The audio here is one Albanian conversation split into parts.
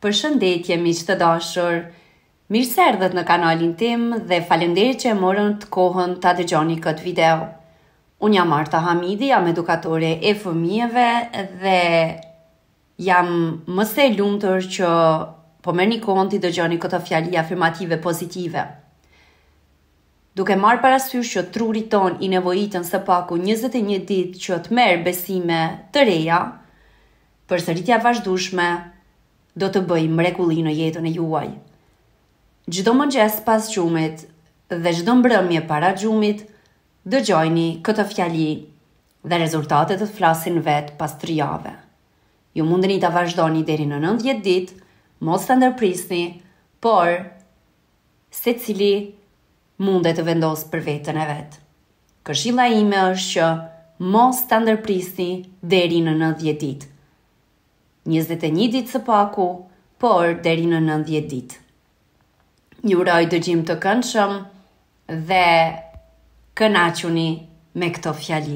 Përshëndetje miq të dashur, mirë se erdhët në kanalin tim dhe faleminderit që e morën të kohën ta dëgjoni këtë video. Unë jam Marta Hamidi, jam edukatore e fëmijëve dhe jam më së lumtur që po merrni kohën të dëgjoni këto fjali afirmative pozitive. Duke marrë parasysh që truri ton i nevojitën së paku 21 ditë që të merr besime të reja, përsëritja vazhdueshme do të bëj mrekulli në jetën e juaj. Çdo mëngjes pas gjumit dhe çdo mbrëmje para gjumit, dëgjojni këtë fjali dhe rezultatet të flasin vetë pas 3 jave. Ju mundeni ta vazhdoni deri në 90 ditë, mos ta ndërprisni, por secili mundet të vendos për veten e vet. Këshilla ime është që mos ta ndërprisni deri në 90 ditë. 21 ditë së paku, por deri në 90 ditë. Ju uroj dëgjim të këndshëm dhe kënaquni me këto fjali.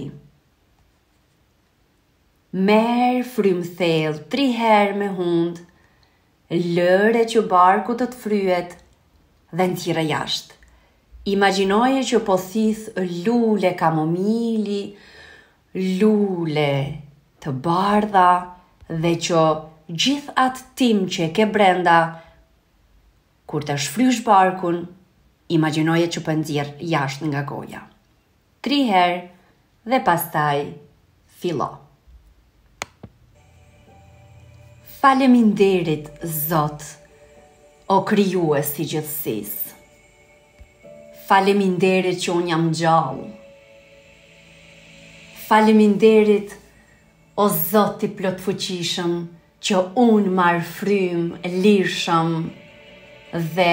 Merë frymë thellë 3 herë me hund, lëre që barku të fryhet dhe nxirre jashtë. Imagjinoje që po thith lule kamomili, lule të bardha, dhe që gjithë atë tim që e ke brenda, kur të shfrysh barkun, imagjinoje që po nxjerr jashtë nga goja. 3 herë dhe pastaj fillo. Faleminderit Zot, o krijues i gjithësisë. Faleminderit që unë jam gjallë. Faleminderit o Zot i plot fuqishëm, që unë marr frymë lirshëm dhe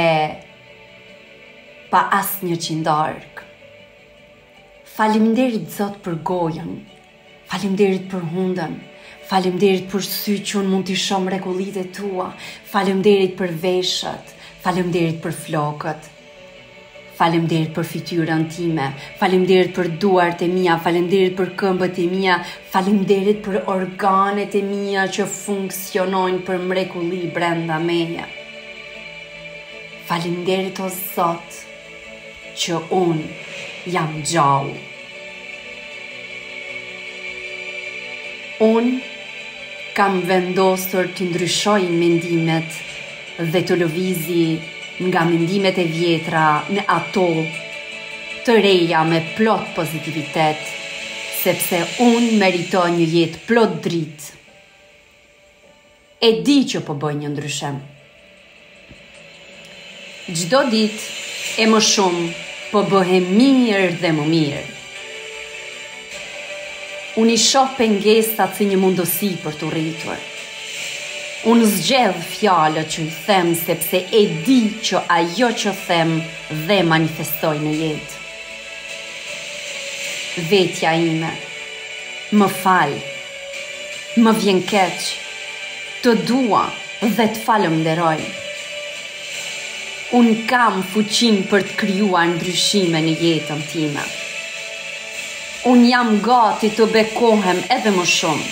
pa asnjë qindark. Faleminderit Zot për gojën, faleminderit për hundën, faleminderit për sy që unë mund t'i shoh mrekullitë tua, faleminderit për veshët, faleminderit për flokët. Faleminderit për fytyrën time, faleminderit për duart e mia, faleminderit për këmbët e mia, faleminderit për organet e mia që funksionojnë për mrekulli brenda meje. Faleminderit o Zot që unë jam gjallë. Unë kam vendosur të ndryshoj mendimet dhe të lëvizi nga mendimet e vjetra në ato të reja me plot pozitivitet, sepse unë meritoj një jetë plot dritë. E di që po bëj një ndryshim. Çdo ditë e më shumë po bëhem mirë dhe më mirë. Unë i shoh pengesat si një mundësi për të rritur. Unë zgjedh fjalët që i them sepse e di që ajo që them dhe manifestoj në jetë. Vetja ime, më fal, më vjen keq, të dua dhe të falënderoj. Unë kam fuqinë për të krijuar ndryshime në jetën time. Unë jam gati të bekohem edhe më shumë.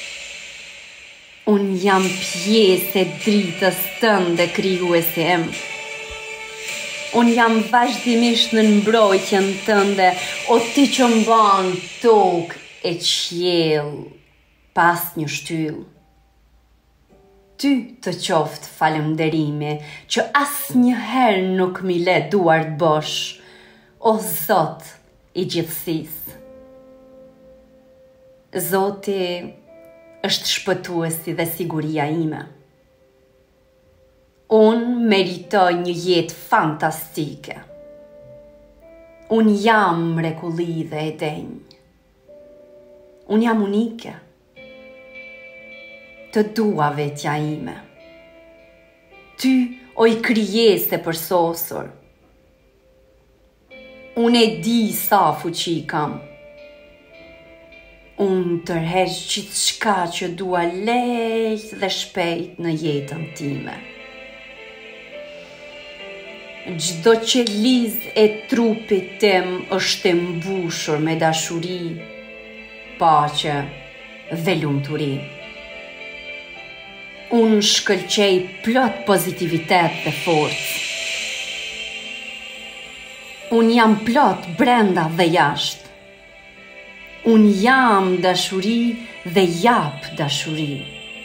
Unë jam pjesë e dritës tënde krijuese em. Unë jam vazhdimisht në mbrojtjen tënde, o ti që mban tokë e qiell pas një shtyllë. Ty të qoftë falënderimi që asnjëherë nuk mi le duart bosh, o Zot i gjithësisë. Zoti është shpëtuesi dhe siguria ime. Unë meritoj një jetë fantastike. Unë jam mrekulli dhe e denjë. Unë jam unike. Të dua vetja ime. Ty o i krijese përsosur. Unë e di sa fuqi kam. Unë tërheq gjithçka që dua lehtë dhe shpejt në jetën time. Çdo qelizë e trupit tim është e mbushur me dashuri, paqe dhe lumturi. Unë shkëlqej plot pozitivitet dhe forcë. Unë jam plot brenda dhe jashtë. Unë jam dashuri dhe jap dashuri.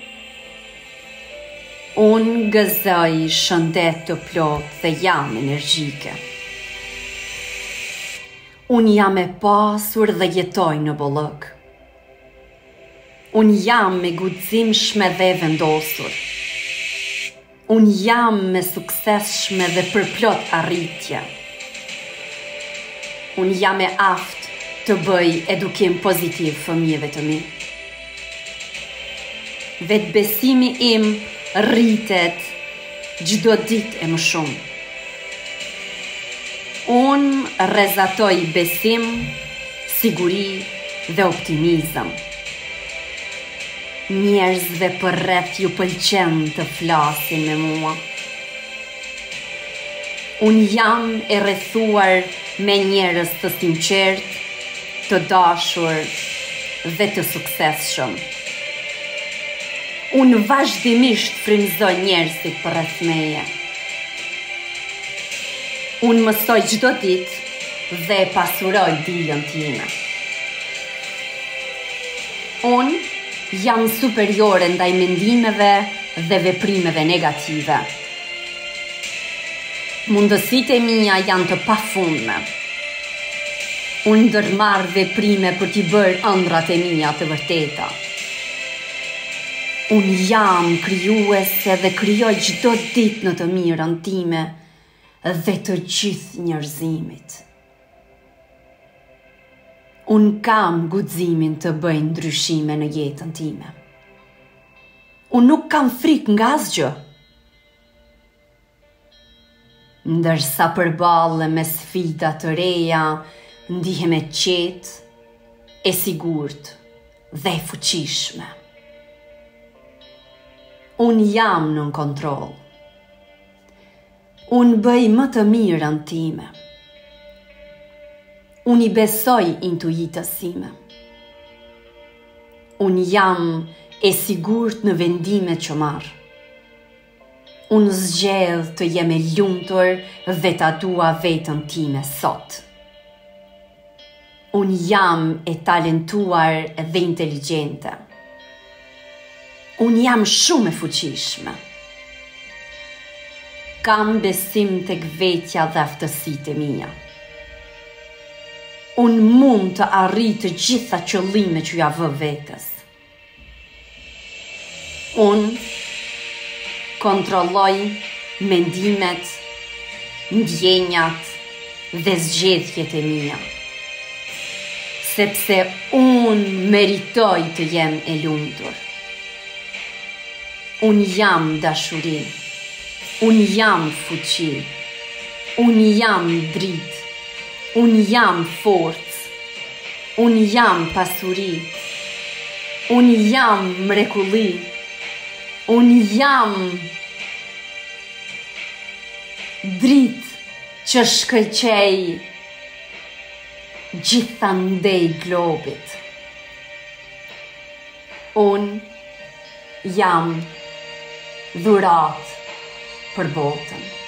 Unë gëzoj shëndet të plot dhe jam energjike. Unë jam e pasur dhe jetoj në bollëk. Unë jam me guximshme dhe vendosur. Unë jam me suksesshme dhe përplot arritje. Unë jam e aftë të bëj edukim pozitiv fëmijëve të mi. Vetë besimi im rritet çdo ditë e më shumë. Unë rrezatoj besim, siguri dhe optimizëm. Njerëzve përreth ju pëlqen të flasin me mua. Unë jam e rrethuar me njerëz të sinqert, të dashur dhe të suksesshëm. Unë vazhdimisht frymëzoj njerëzit përreth meje. Unë mësoj çdo ditë dhe pasuroj dijen time. Unë jam superiore ndaj mendimeve dhe veprimeve negative. Mundësitë e mia janë të pafundme. Unë ndërmarr veprime për t'i bërë ëndrat e mia të vërteta. Unë jam krijuese dhe krijoj çdo ditë në të mirën time dhe të gjithë njerëzimit. Unë kam guximin të bëj ndryshime në jetën time. Unë nuk kam frikë nga asgjë. Ndërsa përballem me sfida të reja, ndihem e qetë, e sigurt dhe e fuqishme. Unë jam në kontroll. Unë bëj më të mirën time. Unë i besoj intuitës time. Unë jam e sigurt në vendimet që marr. Unë zgjedh të jem e lumtur dhe ta dua veten time sot. Unë jam e talentuar dhe inteligjente. Unë jam shumë e fuqishme. Kam besim tek vetja dhe aftësitë e mia. Unë mund të arrit të gjitha qëllimet që ja vë vetes. Unë kontrolloj mendimet, ndjenjat dhe zgjedhjet e mia. Sepse unë meritoj të jem e lumtur. Unë jam dashuri. Unë jam fuqi. Unë jam dritë. Unë jam forcë. Unë jam pasuri. Unë jam mrekulli. Unë jam dritë që shkëlqej gjithandej globit. Unë jam dhuratë për botën.